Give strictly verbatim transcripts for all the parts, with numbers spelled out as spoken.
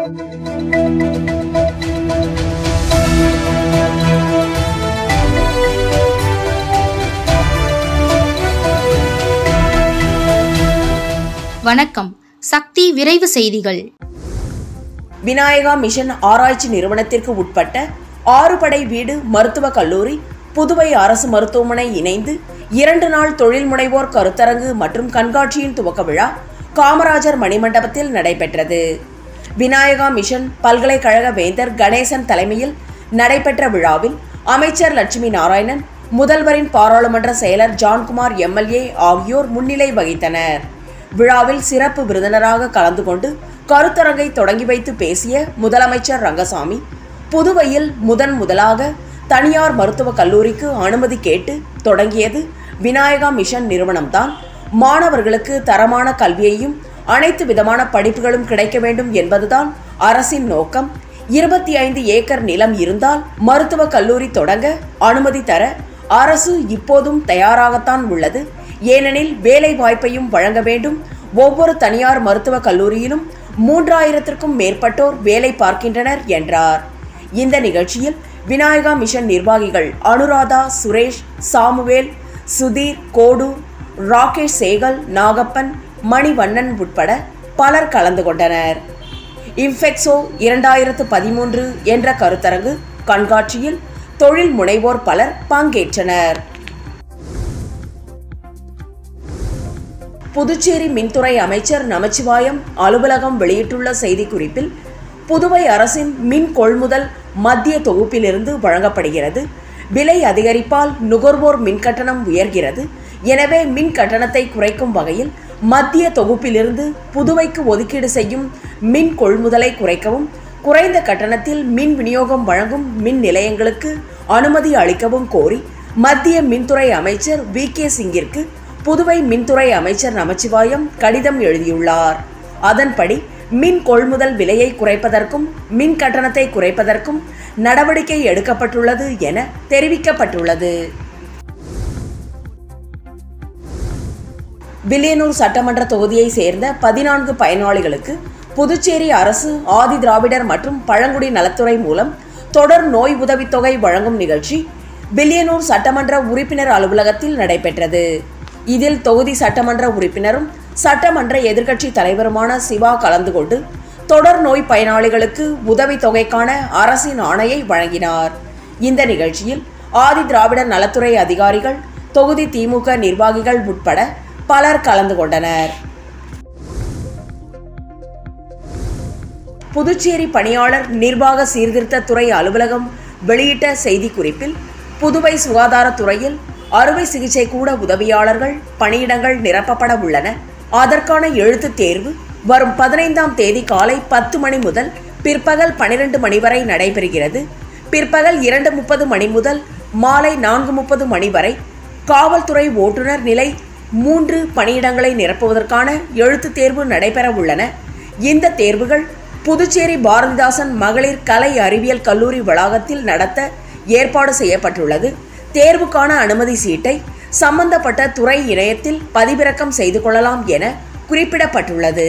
வணக்கம். சக்தி விரைவு செய்திகள். விநாயகா மிஷன் ஆராய்ச்சி நிறுவனத்திற்கு உட்பட்ட ஆறுபடை வீடு மருத்துவக் கல்லூரி புதுவை அரசு மருத்துவமனை இணைந்து இரண்டு நாள் தொழில் முனைவோர் கருத்தரங்கு மற்றும் கண்காட்சியின் துவக்க விழா காமராஜர் மணிமண்டபத்தில் நடைபெற்றது. விநாயகா மிஷன் பல்கலைக்கழக வேந்தர் கணேசன் தலைமையில் நடைபெற்ற விழாவில் அமைச்சர் லட்சுமி நாராயணன், முதல்வரின் பாராளுமன்ற செயலர் ஜான்குமார் எம்எல்ஏ ஆகியோர் முன்னிலை வகித்தனர். விழாவில் சிறப்பு விருந்தினராக கலந்து கொண்டு கருத்தரங்கை தொடங்கி வைத்து பேசிய முதலமைச்சர் ரங்கசாமி, புதுவையில் முதன் முதலாக தனியார் மருத்துவக் கல்லூரிக்கு அனுமதி கேட்டு தொடங்கியது விநாயகா மிஷன் நிறுவனம்தான். மாணவர்களுக்கு தரமான கல்வியையும் அனைத்து விதமான படிப்புகளும் கிடைக்க வேண்டும் என்பதுதான் அரசின் நோக்கம். இருபத்தி ஐந்து ஏக்கர் நிலம் இருந்தால் மருத்துவக் கல்லூரி தொடங்க அனுமதி தர அரசு இப்போதும் தயாராகத்தான் உள்ளது. ஏனெனில் வேலை வாய்ப்பையும் வழங்க வேண்டும். ஒவ்வொரு தனியார் மருத்துவக் கல்லூரியிலும் மூன்றாயிரத்திற்கும் மேற்பட்டோர் வேலை பார்க்கின்றனர் என்றார். இந்த நிகழ்ச்சியில் விநாயகா மிஷன் நிர்வாகிகள் அனுராதா, சுரேஷ், சாமுவேல், சுதீர், கோடு, ராகேஷ், சேகல், நாகப்பன், மணிவண்ணன் உட்பட பலர் கலந்து கொண்டனர். இன்ஃபெக்சோ இரண்டாயிரத்து பதிமூன்று என்ற கருத்தரங்கு கண்காட்சியில் தொழில் முனைவோர் பலர் பங்கேற்றனர். புதுச்சேரி மின்துறை அமைச்சர் நமச்சிவாயம் அலுவலகம் வெளியிட்டுள்ள செய்திக்குறிப்பில், புதுவை அரசின் மின் கொள்முதல் மத்திய தொகுப்பிலிருந்து வழங்கப்படுகிறது. விலை அதிகரிப்பால் நுகர்வோர் மின் கட்டணம் உயர்கிறது. எனவே மின் கட்டணத்தை குறைக்கும் வகையில் மத்திய தொகுப்பிலிருந்து புதுவைக்கு ஒதுக்கீடு செய்யும் மின் கொள்முதலை குறைக்கவும், குறைந்த கட்டணத்தில் மின் விநியோகம் வழங்கும் மின் நிலையங்களுக்கு அனுமதி அளிக்கவும் கோரி மத்திய மின்துறை அமைச்சர் வி கே சிங்கிற்கு புதுவை மின்துறை அமைச்சர் நமச்சிவாயம் கடிதம் எழுதியுள்ளார். அதன்படி மின் கொள்முதல் விலையை குறைப்பதற்கும் மின் கட்டணத்தை குறைப்பதற்கும் நடவடிக்கை எடுக்கப்பட்டுள்ளது என தெரிவிக்கப்பட்டுள்ளது. வில்லியனூர் சட்டமன்ற தொகுதியை சேர்ந்த பதினான்கு பயனாளிகளுக்கு புதுச்சேரி அரசு ஆதி திராவிடர் மற்றும் பழங்குடி நலத்துறை மூலம் தொடர் நோய் உதவித்தொகை வழங்கும் நிகழ்ச்சி வில்லியனூர் சட்டமன்ற உறுப்பினர் அலுவலகத்தில் நடைபெற்றது. இதில் தொகுதி சட்டமன்ற உறுப்பினரும் சட்டமன்ற எதிர்க்கட்சி தலைவருமான சிவா கலந்து கொண்டு தொடர் நோய் பயனாளிகளுக்கு உதவித்தொகைக்கான அரசின் ஆணையை வழங்கினார். இந்த நிகழ்ச்சியில் ஆதி திராவிடர் நலத்துறை அதிகாரிகள், தொகுதி திமுக நிர்வாகிகள் உட்பட பலர் கலந்து கொண்டனர். புதுச்சேரி பணியாளர் நிர்வாக சீர்திருத்த துறை அலுவலகம் வெளியிட்ட செய்திக்குறிப்பில், புதுவை சுகாதாரத்துறையில் அறுவை சிகிச்சை கூட உதவியாளர்கள் பணியிடங்கள் நிரப்பப்பட உள்ளன. அதற்கான எழுத்துத் தேர்வு வரும் பதினைந்தாம் தேதி காலை பத்து மணி முதல் பிற்பகல் பனிரெண்டு மணி வரை நடைபெறுகிறது. பிற்பகல் இரண்டு முப்பது மணி முதல் மாலை நான்கு முப்பது மணி வரை காவல்துறை ஓட்டுநர் நிலை மூன்று பணியிடங்களை நிரப்புவதற்கான எழுத்துத் தேர்வு நடைபெற உள்ளன. இந்த தேர்வுகள் புதுச்சேரி பாரதிதாசன் மகளிர் கலை அறிவியல் கல்லூரி வளாகத்தில் நடத்த ஏற்பாடு செய்யப்பட்டுள்ளது. தேர்வுக்கான அனுமதி சீட்டை சம்பந்தப்பட்ட துறை இணையத்தில் பதிவிறக்கம் செய்து கொள்ளலாம் என குறிப்பிடப்பட்டுள்ளது.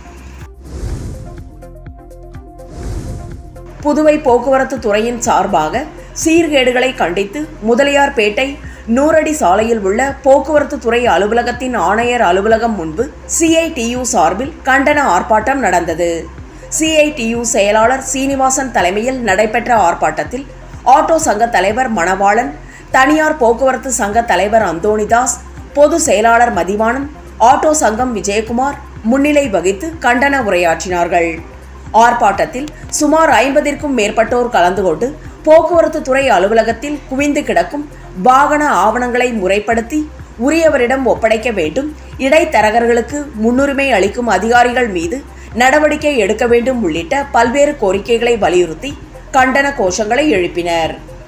புதுவை போக்குவரத்து துறையின் சார்பாக சீர்கேடுகளை கண்டித்து முதலியார்பேட்டை நூறடி சாலையில் உள்ள போக்குவரத்து துறை அலுவலகத்தின் ஆணையர் அலுவலகம் முன்பு சிஐடியு சார்பில் கண்டன ஆர்ப்பாட்டம் நடந்தது. சிஐடியு செயலாளர் சீனிவாசன் தலைமையில் நடைபெற்ற ஆர்ப்பாட்டத்தில் ஆட்டோ சங்க தலைவர் மணவாளன், தனியார் போக்குவரத்து சங்க தலைவர் அந்தோணிதாஸ், பொது செயலாளர் மதிவாணன், ஆட்டோ சங்கம் விஜயகுமார் முன்னிலை வகித்து கண்டன உரையாற்றினார்கள். ஆர்ப்பாட்டத்தில் சுமார் ஐம்பதிற்கும் மேற்பட்டோர் கலந்து கொண்டு போக்குவரத்து துறை அலுவலகத்தில் குவிந்து கிடக்கும் வாகன ஆவணங்களை முறைப்படுத்தி உரியவரிடம் ஒப்படைக்க வேண்டும், இடைத்தரகர்களுக்கு முன்னுரிமை அளிக்கும் அதிகாரிகள் மீது நடவடிக்கை எடுக்க வேண்டும் உள்ளிட்ட பல்வேறு கோரிக்கைகளை வலியுறுத்தி கண்டன கோஷங்களை எழுப்பினர்.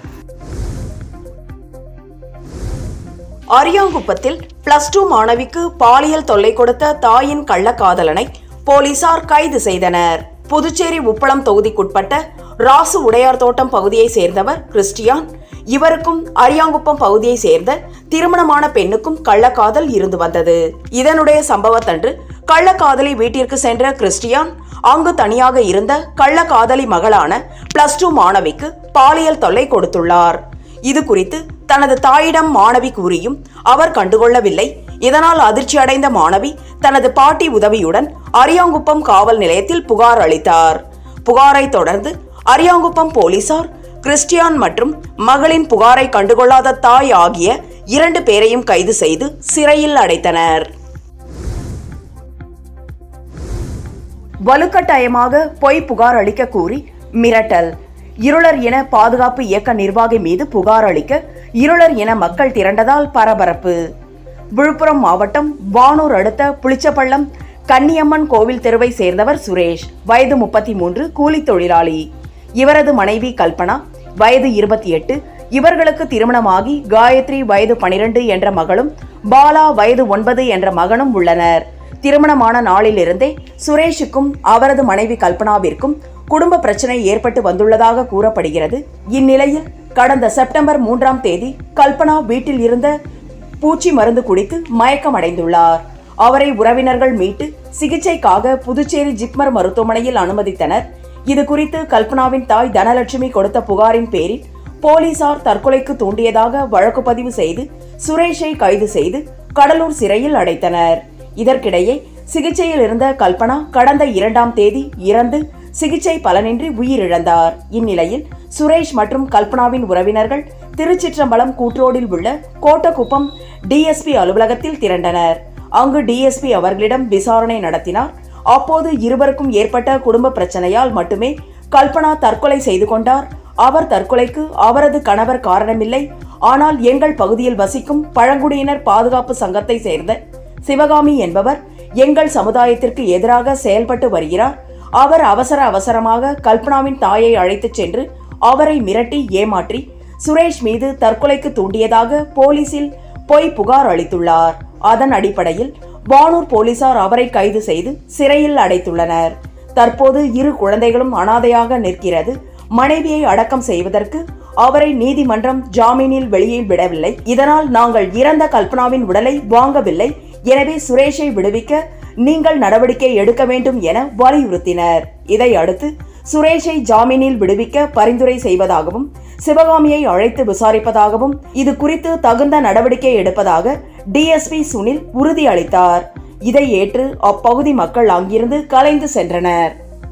அரியாங்குப்பத்தில் பிளஸ் டூ மாணவிக்கு பாலியல் தொல்லை கொடுத்த தாயின் கள்ளக்காதலனை போலீசார் கைது செய்தனர். புதுச்சேரி உப்பளம் தொகுதிக்குட்பட்ட ராசு உடையார் தோட்டம் பகுதியை சேர்ந்தவர் கிறிஸ்டியான். இவருக்கும் அரியாங்குப்பம் பகுதியை சேர்ந்த திருமணமான பெண்ணுக்கும் கள்ளக்காதல் இருந்து வந்தது. இதனுடைய சம்பவத்தன்று கள்ளக்காதலி வீட்டிற்கு சென்ற கிறிஸ்டியான் அங்கு தனியாக இருந்த கள்ள காதலி மகளான பிளஸ் டூ மாணவிக்கு பாலியல் தொல்லை கொடுத்துள்ளார். இது குறித்து தனது தாயிடம் மாணவி கூறியும் அவர் கண்டுகொள்ளவில்லை. இதனால் அதிர்ச்சி அடைந்த மாணவி தனது பாட்டி உதவியுடன் அரியாங்குப்பம் காவல் நிலையத்தில் புகார் அளித்தார். புகாரை தொடர்ந்து அரியாங்குப்பம் போலீசார் கிறிஸ்டியான் மற்றும் மகளின் புகாரை கண்டுகொள்ளாத தாய் ஆகிய இரண்டு பேரையும் கைது செய்து சிறையில் அடைத்தனர். வலுக்கட்டாயமாக பொய் புகார் அளிக்க கூறி மிரட்டல். இருளர் இன பாதுகாப்பு இயக்க நிர்வாகி மீது புகார் அளிக்க இருளர் இன மக்கள் திரண்டதால் பரபரப்பு. விழுப்புரம் மாவட்டம் வானூர் அடுத்த புளிச்சப்பள்ளம் கன்னியம்மன் கோவில் தெருவை சேர்ந்தவர் சுரேஷ், வயது முப்பத்தி மூன்று, கூலி தொழிலாளி. இவரது மனைவி கல்பனா, வயது இருபத்தி எட்டு. இவர்களுக்கு திருமணமாகி காயத்ரி வயது பனிரெண்டு என்ற மகளும் பாலா வயது ஒன்பது என்ற மகனும் உள்ளனர். திருமணமான நாளிலிருந்தே சுரேஷுக்கும் அவரது மனைவி கல்பனாவிற்கும் குடும்ப பிரச்சனை ஏற்பட்டு வந்துள்ளதாக கூறப்படுகிறது. இந்நிலையில் கடந்த செப்டம்பர் மூன்றாம் தேதி கல்பனா வீட்டில் இருந்த பூச்சி மருந்து குடித்து மயக்கமடைந்துள்ளார். அவரை உறவினர்கள் மீட்டு சிகிச்சைக்காக புதுச்சேரி ஜிப்மர் மருத்துவமனையில் அனுமதித்தனர். இது குறித்து கல்பனாவின் தாய் தனலட்சுமி கொடுத்த புகாரின் பேரில் போலீசார் தற்கொலைக்கு தூண்டியதாக வழக்கு பதிவு செய்து சுரேஷை கைது செய்து கடலூர் சிறையில் அடைத்தனர். இதற்கிடையே சிகிச்சையில் இருந்த கல்பனா கடந்த இரண்டாம் தேதி இறந்து சிகிச்சை பலனின்றி உயிரிழந்தார். இந்நிலையில் சுரேஷ் மற்றும் கல்பனாவின் உறவினர்கள் திருச்சிற்றம்பலம் கூட்ரோடில் உள்ள கோட்டக்குப்பம் டிஎஸ்பி அலுவலகத்தில் திரண்டனர். அங்கு டிஎஸ்பி அவர்களிடம் விசாரணை நடத்தினார். அப்போது இருவருக்கும் ஏற்பட்ட குடும்ப பிரச்சனையால் மட்டுமே கல்பனா தற்கொலை செய்து கொண்டார். அவர் தற்கொலைக்கு அவரது கணவர் காரணமில்லை. ஆனால் எங்கள் பகுதியில் வசிக்கும் பழங்குடியினர் பாதுகாப்பு சங்கத்தை சேர்ந்த சிவகாமி என்பவர் எங்கள் சமுதாயத்திற்கு எதிராக செயல்பட்டு வருகிறார். அவர் அவசர அவசரமாக கல்பனாவின் தாயை அழைத்துச் சென்று அவரை மிரட்டி ஏமாற்றி சுரேஷ் மீது தற்கொலைக்கு தூண்டியதாக போலீசில் பொய் புகார் அளித்துள்ளார். அதன் அடிப்படையில் வானூர் போலீசார் அவரை கைது செய்து சிறையில் அடைத்துள்ளனர். தற்போது இரு குழந்தைகளும் அனாதையாக நிற்கிறது. மனைவியை அடக்கம் செய்வதற்கு அவரை நீதிமன்றம் ஜாமீனில் வெளியே விடவில்லை. இதனால் நாங்கள் இறந்த கல்பனாவின் உடலை வாங்கவில்லை. எனவே சுரேஷை விடுவிக்க நீங்கள் நடவடிக்கை எடுக்க வேண்டும் என வலியுறுத்தினர். இதையடுத்து சுரேஷை ஜாமீனில் விடுவிக்க பரிந்துரை செய்வதாகவும் சிவகாமியை அழைத்து விசாரிப்பதாகவும் இது குறித்து தகுந்த நடவடிக்கை எடுப்பதாக டிஎஸ்பி சுனில் உறுதியளித்தார். இதை ஏற்று அப்பகுதி மக்கள் அங்கிருந்து கலைந்து சென்றனர்.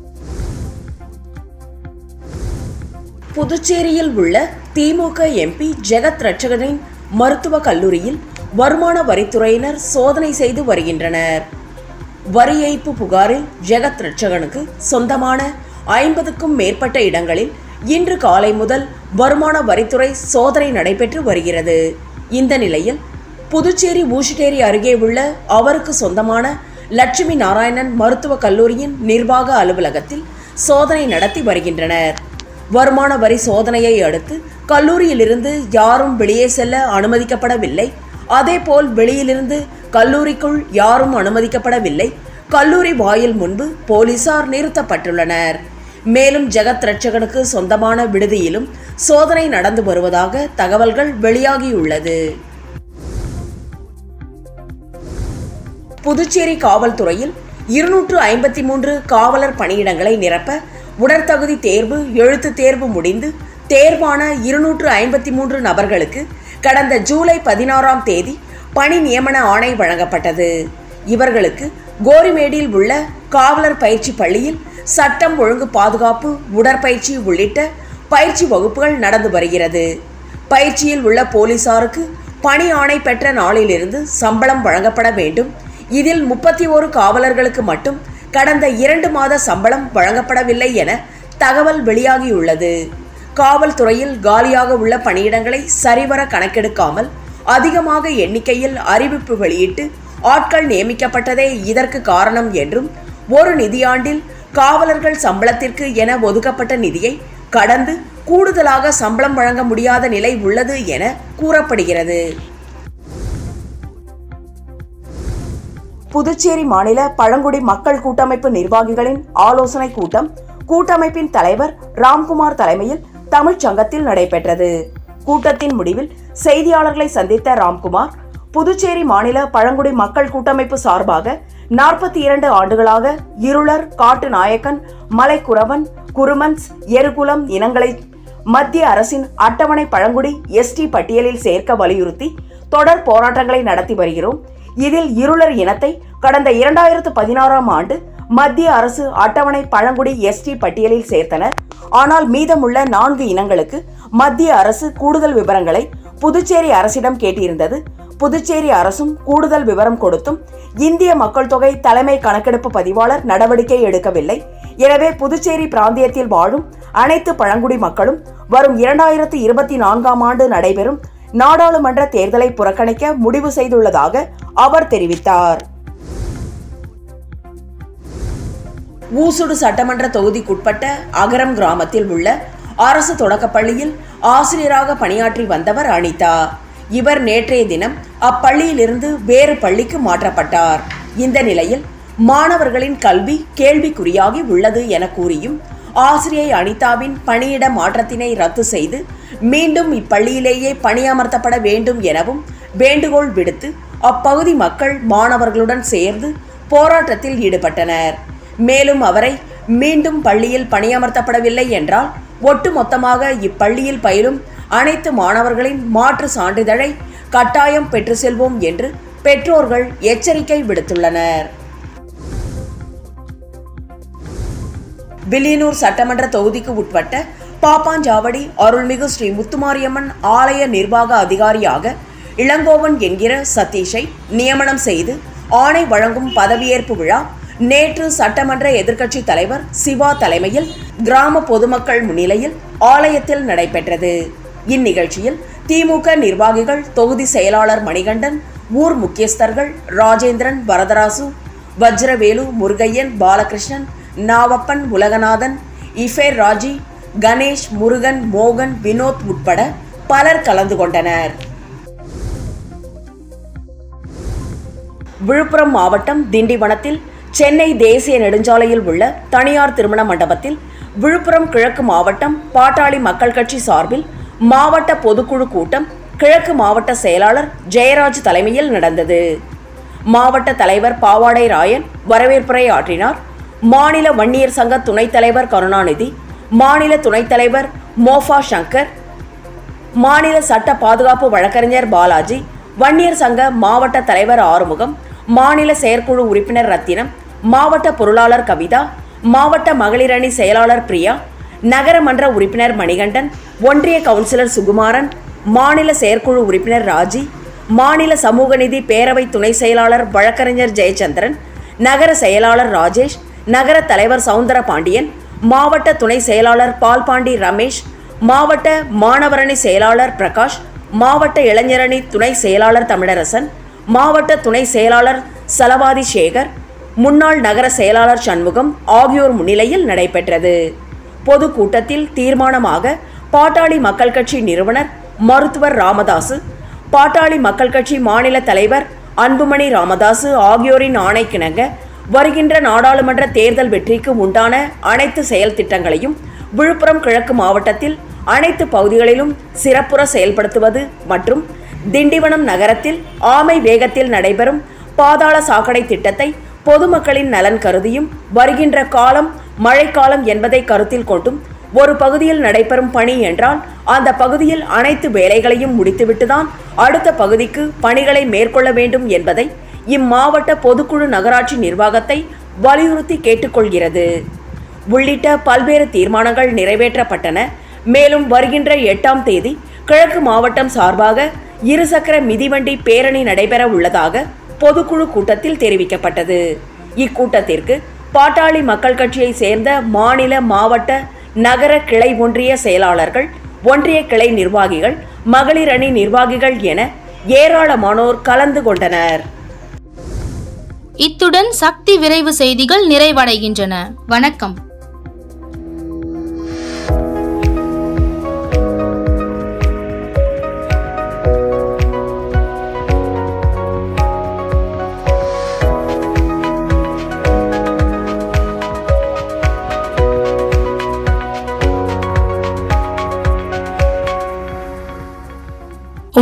புதுச்சேரியில் உள்ள திமுக எம்பி ஜெகத் ரட்சகனின் மருத்துவக் கல்லூரியில் வருமான வரித்துறையினர் சோதனை செய்து வருகின்றனர். வரி ஏய்ப்பு புகாரில் ஜெகத் ரட்சகனுக்கு சொந்தமான ஐம்பதுக்கும் மேற்பட்ட இடங்களில் இன்று காலை முதல் வருமான வரித்துறை சோதனை நடைபெற்று வருகிறது. இந்த நிலையில் புதுச்சேரி ஊசுட்டேரி அருகே உள்ள அவருக்கு சொந்தமான லட்சுமி நாராயணன் மருத்துவக் கல்லூரியின் நிர்வாக அலுவலகத்தில் சோதனை நடத்தி வருகின்றனர். வருமான வரி சோதனையை அடுத்து கல்லூரியிலிருந்து யாரும் வெளியே செல்ல அனுமதிக்கப்படவில்லை. அதேபோல் வெளியிலிருந்து கல்லூரிக்குள் யாரும் அனுமதிக்கப்படவில்லை. கல்லூரி வாயில் முன்பு போலீசார் நிறுத்தப்பட்டுள்ளனர். மேலும் ஜெகத் ரட்சகனுக்கு சொந்தமான விடுதியிலும் சோதனை நடந்து வருவதாக தகவல்கள் வெளியாகியுள்ளது. புதுச்சேரி காவல்துறையில் இருநூற்று ஐம்பத்தி மூன்று காவலர் பணியிடங்களை நிரப்ப உடற்தகுதி தேர்வு, எழுத்து தேர்வு முடிந்து தேர்வான இருநூற்று ஐம்பத்தி மூன்று நபர்களுக்கு கடந்த ஜூலை பதினாறாம் தேதி பணி நியமன ஆணை வழங்கப்பட்டது. இவர்களுக்கு கோரிமேடில் உள்ள காவலர் பயிற்சி பள்ளியில் சட்டம் ஒழுங்கு பாதுகாப்பு, உடற்பயிற்சி உள்ளிட்ட பயிற்சி வகுப்புகள் நடந்து வருகிறது. பயிற்சியில் உள்ள போலீசாருக்கு பணி ஆணை பெற்ற நாளிலிருந்து சம்பளம் வழங்கப்பட வேண்டும். இதில் முப்பத்தி ஓரு காவலர்களுக்கு மட்டும் கடந்த இரண்டு மாத சம்பளம் வழங்கப்படவில்லை என தகவல் வெளியாகியுள்ளது. காவல்துறையில் காலியாக உள்ள பணியிடங்களை சரிவர கணக்கெடுக்காமல் அதிகமாக எண்ணிக்கையில் அறிவிப்பு வெளியிட்டு ஆட்கள் நியமிக்கப்பட்டதே இதற்கு காரணம் என்றும், ஒரு நிதியாண்டில் காவலர்கள் சம்பளத்திற்கு என ஒதுக்கப்பட்ட நிதியை கடந்து கூடுதலாக சம்பளம் வழங்க முடியாத நிலை உள்ளது என கூறப்படுகிறது. புதுச்சேரி மாநில பழங்குடி மக்கள் கூட்டமைப்பு நிர்வாகிகளின் ஆலோசனை கூட்டம் கூட்டமைப்பின் தலைவர் ராம்குமார் தலைமையில் தமிழ்ச்சங்கத்தில் நடைபெற்றது. கூட்டத்தின் முடிவில் செய்தியாளர்களை சந்தித்த ராம்குமார், புதுச்சேரி மாநில பழங்குடி மக்கள் கூட்டமைப்பு சார்பாக நாற்பத்தி இரண்டு ஆண்டுகளாக இருளர், காட்டு நாயக்கன், மலைக்குறவன், குருமன்ஸ், எருகுலம் இனங்களை மத்திய அரசின் அட்டவணை பழங்குடி எஸ்டி பட்டியலில் சேர்க்க வலியுறுத்தி தொடர் போராட்டங்களை நடத்தி வருகிறோம். இதில் இருளர் இனத்தை கடந்த இரண்டாயிரத்து பதினாறாம் ஆண்டு மத்திய அரசு அட்டவணை பழங்குடி எஸ்டி பட்டியலில் சேர்த்தனர். ஆனால் மீதமுள்ள நான்கு இனங்களுக்கு மத்திய அரசு கூடுதல் விவரங்களை புதுச்சேரி அரசிடம் கேட்டிருந்தது. புதுச்சேரி அரசும் கூடுதல் விவரம் கொடுத்தும் இந்திய மக்கள் தொகை தலைமை கணக்கெடுப்பு பதிவாளர் நடவடிக்கை எடுக்கவில்லை. எனவே புதுச்சேரி பிராந்தியத்தில் வாழும் அனைத்து பழங்குடி மக்களும் வரும் இரண்டாயிரத்தி இருபத்தி நான்காம் ஆண்டு நடைபெறும் நாடாளுமன்ற தேர்தலை புறக்கணிக்க முடிவு செய்துள்ளதாக அவர் தெரிவித்தார். ஊசுடு சட்டமன்ற தொகுதிக்குட்பட்ட அகரம் கிராமத்தில் உள்ள அரசு தொடக்கப்பள்ளியில் ஆசிரியராக பணியாற்றி வந்தவர் அனிதா. இவர் நேற்றைய தினம் அப்பள்ளியிலிருந்து வேறு பள்ளிக்கு மாற்றப்பட்டார். இந்த நிலையில் மாணவர்களின் கல்வி கேள்விக்குறியாகி உள்ளது என கூறியும் ஆசிரியை அனிதாவின் பணியிட மாற்றத்தினை ரத்து செய்து மீண்டும் இப்பள்ளியிலேயே பணியமர்த்தப்பட வேண்டும் எனவும் வேண்டுகோள் விடுத்து அப்பகுதி மக்கள் மாணவர்களுடன் சேர்ந்து போராட்டத்தில் ஈடுபட்டனர். மேலும் அவரை மீண்டும் பள்ளியில் பணியமர்த்தப்படவில்லை என்றால் ஒட்டுமொத்தமாக இப்பள்ளியில் பயிலும் அனைத்து மாணவர்களின் மாற்று சான்றிதழை கட்டாயம் பெற்று செல்வோம் என்று பெற்றோர்கள் எச்சரிக்கை விடுத்துள்ளனர். வில்லியனூர் சட்டமன்ற தொகுதிக்கு உட்பட்ட பாப்பாஞ்சாவடி அருள்மிகு ஸ்ரீ முத்துமாரியம்மன் ஆலய நிர்வாக அதிகாரியாக இளங்கோவன் என்கிற சதீஷை நியமனம் செய்து ஆணை வழங்கும் பதவியேற்பு விழா நேற்று சட்டமன்ற எதிர்க்கட்சி தலைவர் சிவா தலைமையில் கிராம பொதுமக்கள் முன்னிலையில் ஆலயத்தில் நடைபெற்றது. இந்நிகழ்ச்சியில் திமுக நிர்வாகிகள், தொகுதி செயலாளர் மணிகண்டன், ஊர் முக்கியஸ்தர்கள் ராஜேந்திரன், வரதராசு, வஜ்ரவேலு, முருகையன், பாலகிருஷ்ணன், நாவப்பன், உலகநாதன், இஃபேர் ராஜி, கணேஷ், முருகன், மோகன், வினோத் உட்பட பலர் கலந்து கொண்டனர். விழுப்புரம் மாவட்டம் திண்டிவனத்தில் சென்னை தேசிய நெடுஞ்சாலையில் உள்ள தனியார் திருமண மண்டபத்தில் விழுப்புரம் கிழக்கு மாவட்டம் பாட்டாளி மக்கள் கட்சி சார்பில் மாவட்ட பொதுக்குழு கூட்டம் கிழக்கு மாவட்ட செயலாளர் ஜெயராஜ் தலைமையில் நடந்தது. மாவட்ட தலைவர் பாவாடை ராயன் வரவேற்புரை ஆற்றினார். மாநில வன்னியர் சங்க துணைத் தலைவர் கருணாநிதி, மாநில துணைத் தலைவர் மோஃபா சங்கர், மாநில சட்ட பாதுகாப்பு வழக்கறிஞர் பாலாஜி, வன்னியர் சங்க மாவட்ட தலைவர் ஆறுமுகம், மாநில செயற்குழு உறுப்பினர் ரத்தினம், மாவட்ட பொருளாளர் கவிதா, மாவட்ட மகளிர் அணி செயலாளர் பிரியா, நகரமன்ற உறுப்பினர் மணிகண்டன், ஒன்றிய கவுன்சிலர் சுகுமாரன், மாநில செயற்குழு உறுப்பினர் ராஜி, மாநில சமூக நீதி பேரவை துணை செயலாளர் வழக்கறிஞர் ஜெயச்சந்திரன், நகர செயலாளர் ராஜேஷ், நகர தலைவர் சவுந்தர பாண்டியன், மாவட்ட துணை செயலாளர் பால்பாண்டி ரமேஷ், மாவட்ட மாணவரணி செயலாளர் பிரகாஷ், மாவட்ட இளைஞரணி துணை செயலாளர் தமிழரசன், மாவட்ட துணை செயலாளர் சலவாதி சேகர், முன்னாள் நகர செயலாளர் சண்முகம் ஆகியோர் முன்னிலையில் நடைபெற்றது. பொதுக்கூட்டத்தில் தீர்மானமாக பாட்டாளி மக்கள் கட்சி நிறுவனர் மருத்துவர் ராமதாசு, பாட்டாளி மக்கள் கட்சி மாநில தலைவர் அன்புமணி ராமதாசு ஆகியோரின் ஆணைக்கிணங்க வருகின்ற நாடாளுமன்ற தேர்தல் வெற்றிக்கு உண்டான அனைத்து செயல் திட்டங்களையும் விழுப்புரம் கிழக்கு மாவட்டத்தில் அனைத்து பகுதிகளிலும் சிறப்புற செயல்படுத்துவது மற்றும் திண்டிவனம் நகரத்தில் ஆமை வேகத்தில் நடைபெறும் பாதாள சாக்கடை திட்டத்தை பொதுமக்களின் நலன் கருதியும் வருகின்ற காலம் மழைக்காலம் என்பதை கருத்தில் கொண்டும் ஒரு பகுதியில் நடைபெறும் பணி என்றால் அந்த பகுதியில் அனைத்து வேலைகளையும் முடித்துவிட்டுதான் அடுத்த பகுதிக்கு பணிகளை மேற்கொள்ள வேண்டும் என்பதை இம்மாவட்ட பொதுக்குழு நகராட்சி நிர்வாகத்தை வலியுறுத்தி கேட்டுக்கொள்கிறது. உள்ளிட்ட பல்வேறு தீர்மானங்கள் நிறைவேற்றப்பட்டன. மேலும் வருகின்ற எட்டாம் தேதி கிழக்கு மாவட்டம் சார்பாக இருசக்கர மிதிவண்டி பேரணி நடைபெற உள்ளதாக பொதுக்குழு கூட்டத்தில் தெரிவிக்கப்பட்டது. இக்கூட்டத்திற்கு பாட்டாளி மக்கள் கட்சியை சேர்ந்த மாநில, மாவட்ட, நகர கிளை ஒன்றிய செயலாளர்கள், ஒன்றிய கிளை நிர்வாகிகள், மகளிர் அணி நிர்வாகிகள் என ஏராளமானோர் கலந்து கொண்டனர். இத்துடன் சக்தி விரைவு செய்திகள் நிறைவடைகின்றன. வணக்கம்.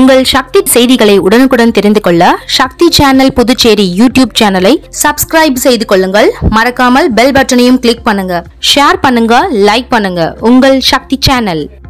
உங்கள் சக்தி செய்திகளை உடனுக்குடன் தெரிந்து கொள்ள சக்தி சேனல் புதுச்சேரி யூடியூப் சேனலை சப்ஸ்கிரைப் செய்து கொள்ளுங்கள். மறக்காமல் பெல் பட்டனையும் கிளிக் பண்ணுங்க. ஷேர் பண்ணுங்க, லைக் பண்ணுங்க. உங்கள் சக்தி சேனல்.